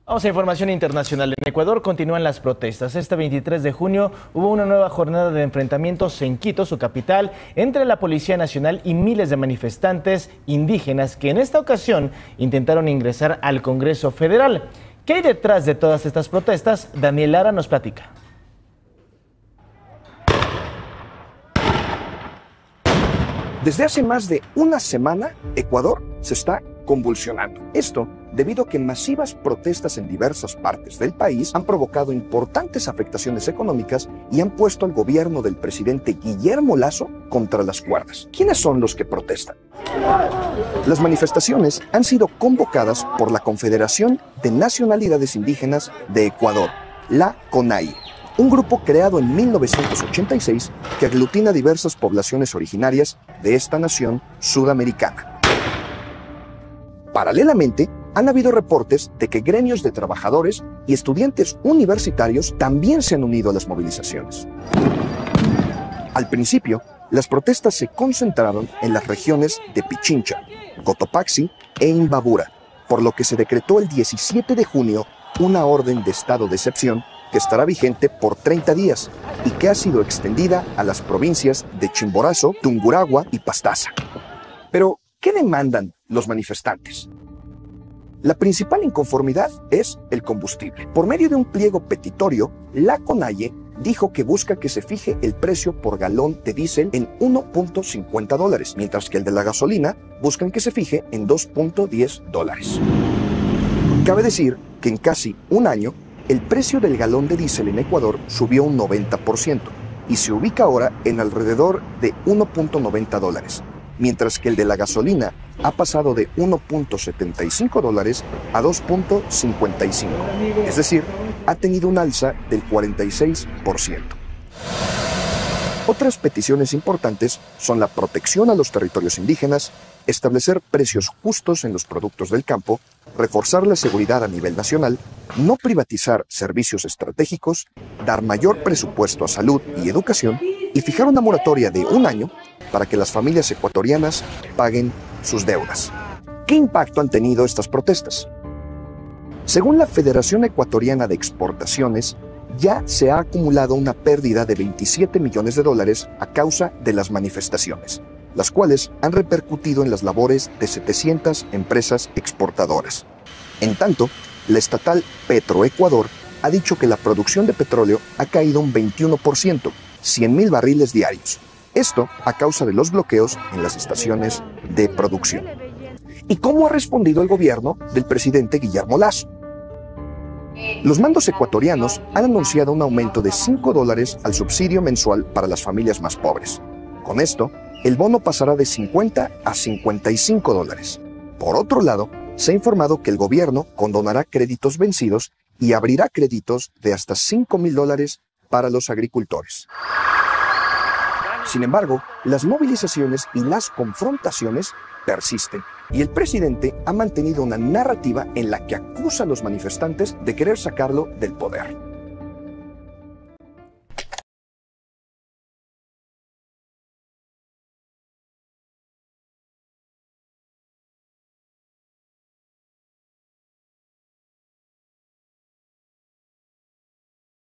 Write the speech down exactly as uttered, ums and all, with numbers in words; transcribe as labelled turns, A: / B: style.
A: Vamos a información internacional. En Ecuador continúan las protestas. Este veintitrés de junio hubo una nueva jornada de enfrentamientos en Quito, su capital, entre la Policía Nacional y miles de manifestantes indígenas que en esta ocasión intentaron ingresar al Congreso Federal. ¿Qué hay detrás de todas estas protestas? Daniel Lara nos platica.
B: Desde hace más de una semana, Ecuador se está convulsionando. Esto debido a que masivas protestas en diversas partes del país han provocado importantes afectaciones económicas y han puesto al gobierno del presidente Guillermo Lasso contra las cuerdas. ¿Quiénes son los que protestan? Las manifestaciones han sido convocadas por la Confederación de Nacionalidades Indígenas de Ecuador, la CONAIE, un grupo creado en mil novecientos ochenta y seis que aglutina diversas poblaciones originarias de esta nación sudamericana. Paralelamente, han habido reportes de que gremios de trabajadores y estudiantes universitarios también se han unido a las movilizaciones. Al principio, las protestas se concentraron en las regiones de Pichincha, Cotopaxi e Imbabura, por lo que se decretó el diecisiete de junio una orden de estado de excepción que estará vigente por treinta días y que ha sido extendida a las provincias de Chimborazo, Tungurahua y Pastaza. Pero, ¿qué demandan los manifestantes? La principal inconformidad es el combustible. Por medio de un pliego petitorio, la CONAIE dijo que busca que se fije el precio por galón de diésel en uno punto cincuenta dólares, mientras que el de la gasolina buscan que se fije en dos punto diez dólares. Cabe decir que en casi un año, el precio del galón de diésel en Ecuador subió un noventa por ciento y se ubica ahora en alrededor de uno punto noventa dólares. Mientras que el de la gasolina ha pasado de uno punto setenta y cinco dólares a dos punto cincuenta y cinco, es decir, ha tenido un alza del cuarenta y seis por ciento. Otras peticiones importantes son la protección a los territorios indígenas, establecer precios justos en los productos del campo, reforzar la seguridad a nivel nacional, no privatizar servicios estratégicos, dar mayor presupuesto a salud y educación y fijar una moratoria de un año para que las familias ecuatorianas paguen sus deudas. ¿Qué impacto han tenido estas protestas? Según la Federación Ecuatoriana de Exportaciones, ya se ha acumulado una pérdida de veintisiete millones de dólares a causa de las manifestaciones, las cuales han repercutido en las labores de setecientas empresas exportadoras. En tanto, la estatal Petroecuador ha dicho que la producción de petróleo ha caído un veintiuno por ciento, cien mil barriles diarios. Esto a causa de los bloqueos en las estaciones de producción. ¿Y cómo ha respondido el gobierno del presidente Guillermo Lasso? Los mandos ecuatorianos han anunciado un aumento de cinco dólares al subsidio mensual para las familias más pobres. Con esto, el bono pasará de cincuenta a cincuenta y cinco dólares. Por otro lado, se ha informado que el gobierno condonará créditos vencidos y abrirá créditos de hasta cinco mil dólares para los agricultores. Sin embargo, las movilizaciones y las confrontaciones persisten, y el presidente ha mantenido una narrativa en la que acusa a los manifestantes de querer sacarlo del poder.